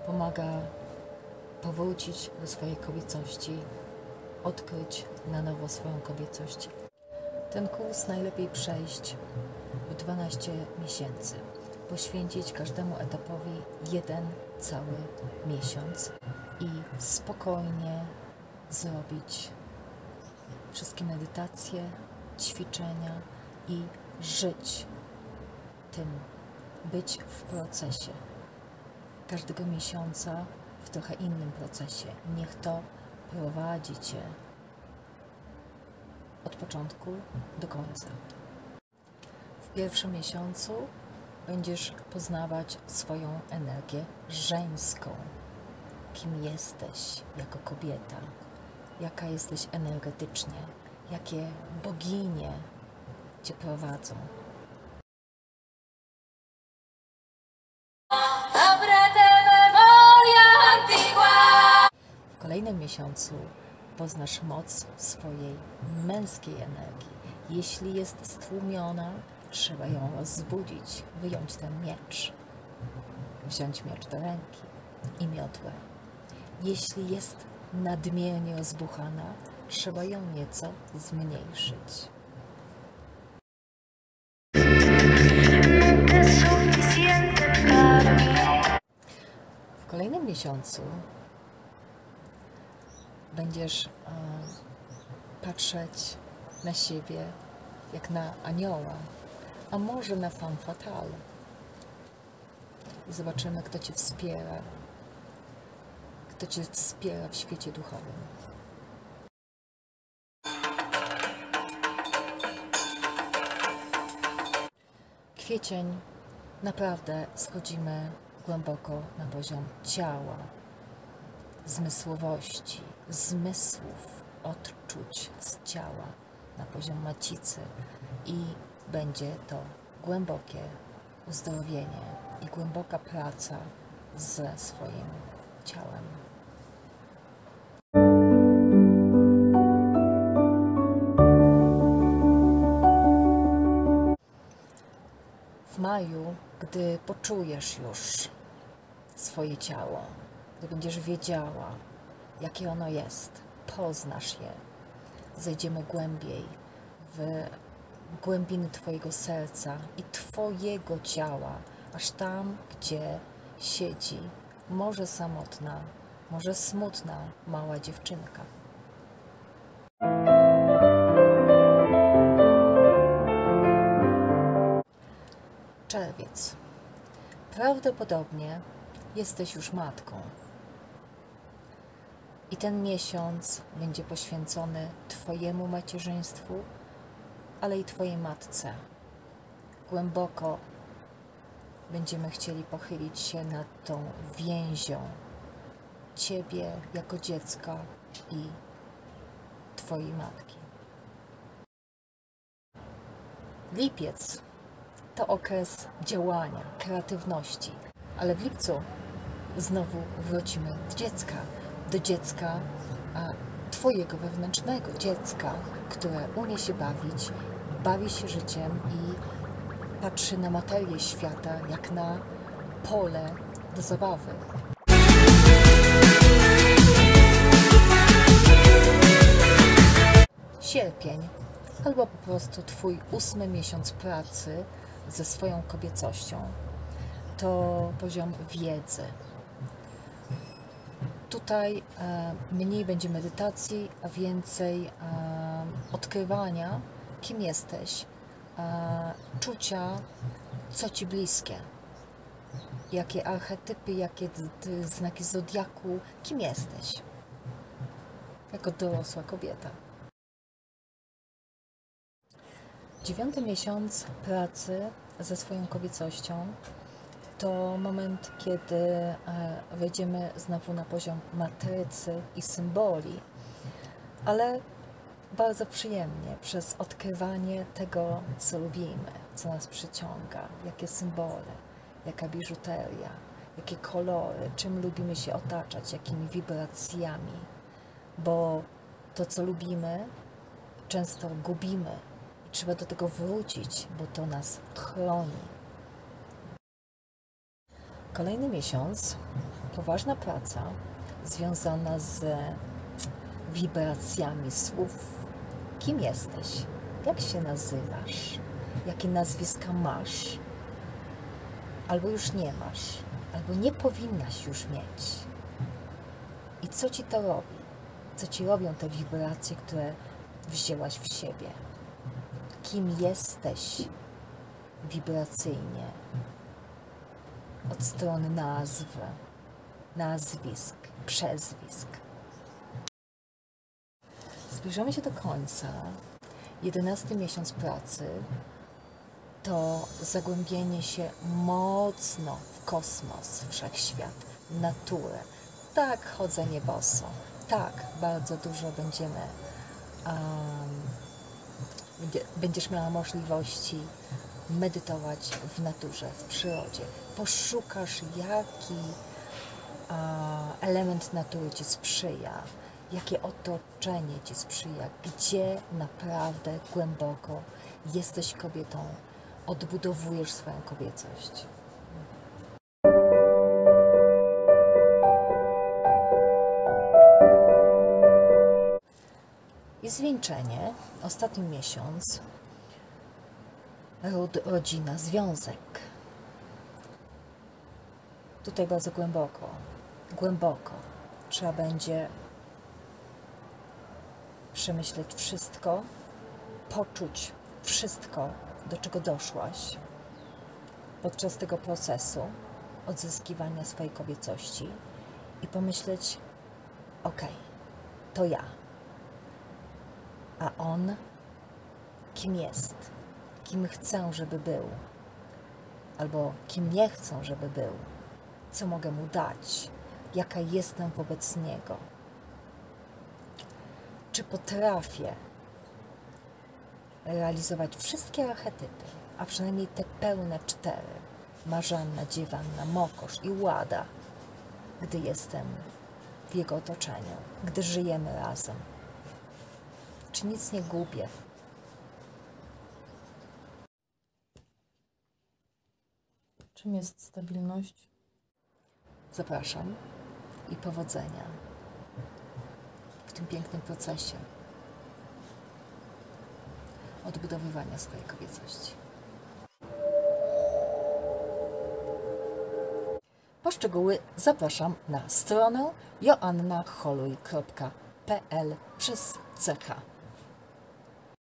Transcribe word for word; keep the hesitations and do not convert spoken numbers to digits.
pomaga powrócić do swojej kobiecości, odkryć na nowo swoją kobiecość. Ten kurs najlepiej przejść w dwanaście miesięcy, poświęcić każdemu etapowi jeden cały miesiąc i spokojnie zrobić wszystkie medytacje, ćwiczenia i żyć tym, być w procesie. Każdego miesiąca w trochę innym procesie. Niech to prowadzi Cię od początku do końca. W pierwszym miesiącu będziesz poznawać swoją energię żeńską. Kim jesteś jako kobieta, jaka jesteś energetycznie, jakie boginie Cię prowadzą. W kolejnym miesiącu poznasz moc swojej męskiej energii. Jeśli jest stłumiona, trzeba ją rozbudzić, wyjąć ten miecz, wziąć miecz do ręki i miotłę. Jeśli jest nadmiernie rozbuchana, trzeba ją nieco zmniejszyć. W kolejnym miesiącu będziesz e, patrzeć na siebie jak na anioła, a może na femme fatale. I zobaczymy, kto Cię wspiera, kto Cię wspiera w świecie duchowym. Kwiecień, naprawdę schodzimy głęboko na poziom ciała, zmysłowości, zmysłów, odczuć z ciała, na poziom macicy i będzie to głębokie uzdrowienie i głęboka praca ze swoim ciałem. W maju, gdy poczujesz już swoje ciało, gdy będziesz wiedziała, jakie ono jest, poznasz je, zejdziemy głębiej w głębiny Twojego serca i Twojego ciała, aż tam, gdzie siedzi może samotna, może smutna mała dziewczynka. Czerwiec. Prawdopodobnie jesteś już matką. I ten miesiąc będzie poświęcony Twojemu macierzyństwu, ale i Twojej matce. Głęboko będziemy chcieli pochylić się nad tą więzią Ciebie jako dziecka i Twojej matki. Lipiec to okres działania, kreatywności, ale w lipcu znowu wrócimy do dziecka, do dziecka a, Twojego wewnętrznego dziecka, które umie się bawić, bawi się życiem i patrzy na materię świata jak na pole do zabawy. Sierpień, albo po prostu Twój ósmy miesiąc pracy ze swoją kobiecością, to poziom wiedzy. Tutaj e, mniej będzie medytacji, a więcej e, odkrywania, kim jesteś, e, czucia, co Ci bliskie, jakie archetypy, jakie znaki zodiaku, kim jesteś jako dorosła kobieta. Dziewiąty miesiąc pracy ze swoją kobiecością to moment, kiedy wejdziemy znowu na poziom matrycy i symboli, ale bardzo przyjemnie przez odkrywanie tego, co lubimy, co nas przyciąga, jakie symbole, jaka biżuteria, jakie kolory, czym lubimy się otaczać, jakimi wibracjami, bo to, co lubimy, często gubimy i trzeba do tego wrócić, bo to nas chroni. Kolejny miesiąc poważna praca związana z wibracjami słów. Kim jesteś? Jak się nazywasz? Jakie nazwiska masz? Albo już nie masz, albo nie powinnaś już mieć. I co ci to robi? Co ci robią te wibracje, które wzięłaś w siebie? Kim jesteś wibracyjnie? Od strony nazw, nazwisk, przezwisk. Zbliżamy się do końca. Jedenasty miesiąc pracy to zagłębienie się mocno w kosmos, wszechświat, naturę. Tak, chodzenie boso. Tak, bardzo dużo będziemy, um, będziesz miała możliwości medytować w naturze, w przyrodzie. Poszukasz, jaki uh, element natury ci sprzyja, jakie otoczenie ci sprzyja, gdzie naprawdę głęboko jesteś kobietą, odbudowujesz swoją kobiecość. I zwieńczenie, ostatni miesiąc, ród, rodzina, związek. Tutaj bardzo głęboko, głęboko trzeba będzie przemyśleć wszystko, poczuć wszystko, do czego doszłaś podczas tego procesu odzyskiwania swojej kobiecości i pomyśleć, okej, to ja. A on kim jest? Kim chcę, żeby był? Albo kim nie chcę, żeby był? Co mogę mu dać? Jaka jestem wobec niego? Czy potrafię realizować wszystkie archetypy, a przynajmniej te pełne cztery, Marzanna, Dziewanna, Mokosz i Łada, gdy jestem w jego otoczeniu, gdy żyjemy razem? Czy nic nie gubię? Czym jest stabilność? Zapraszam i powodzenia w tym pięknym procesie odbudowywania swojej kobiecości. Po szczegóły zapraszam na stronę joanna holuj kropka p l przez C H.